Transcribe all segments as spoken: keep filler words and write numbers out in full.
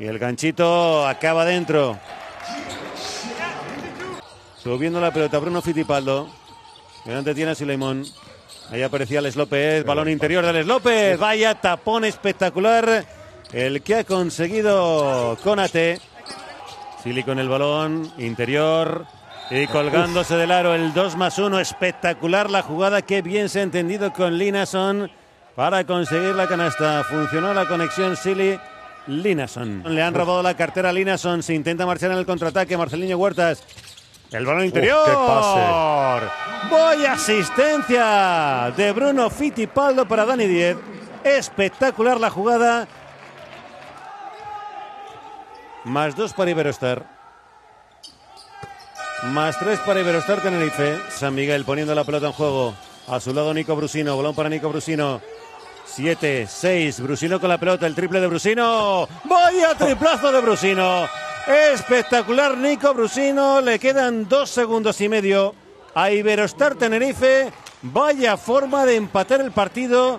Y el ganchito acaba dentro. Subiendo la pelota Bruno Fittipaldo. Delante tiene a Suleiman. Ahí aparecía Les López. Balón interior de Les López. Vaya tapón espectacular el que ha conseguido Konate. Sili con el balón interior. Y colgándose del aro el dos más uno. Espectacular la jugada. Qué bien se ha entendido con Linason para conseguir la canasta. Funcionó la conexión Sili-Linason. Le han robado la cartera a Linason. Se intenta marchar en el contraataque. Marcelinho Huertas. El balón interior. Uf, ¡qué pase! Vaya asistencia de Bruno Fittipaldo para Dani Díez. Espectacular la jugada. Más dos para Iberostar. Más tres para Iberostar Tenerife. San Miguel poniendo la pelota en juego. A su lado Nico Brusino. Balón para Nico Brusino. siete, seis. Brusino con la pelota. El triple de Brusino. Vaya triplazo de Brusino. Espectacular Nico Brusino. Le quedan dos segundos y medio a Iberostar Tenerife. Vaya forma de empatar el partido.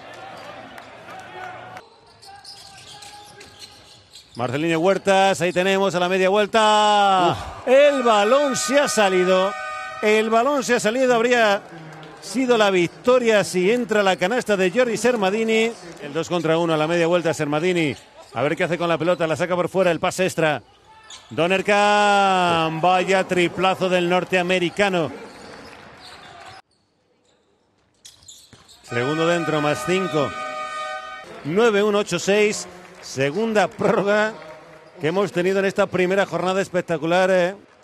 Marcelinho Huertas, ahí tenemos a la media vuelta. Uf. El balón se ha salido. El balón se ha salido. Habría sido la victoria si entra la canasta de Jordi Sermadini. El dos contra uno a la media vuelta. Sermadini. A ver qué hace con la pelota. La saca por fuera. El pase extra. Donerkan. Vaya triplazo del norteamericano. Segundo dentro, más cinco. nueve uno ocho seis. Segunda prórroga que hemos tenido en esta primera jornada espectacular. Eh.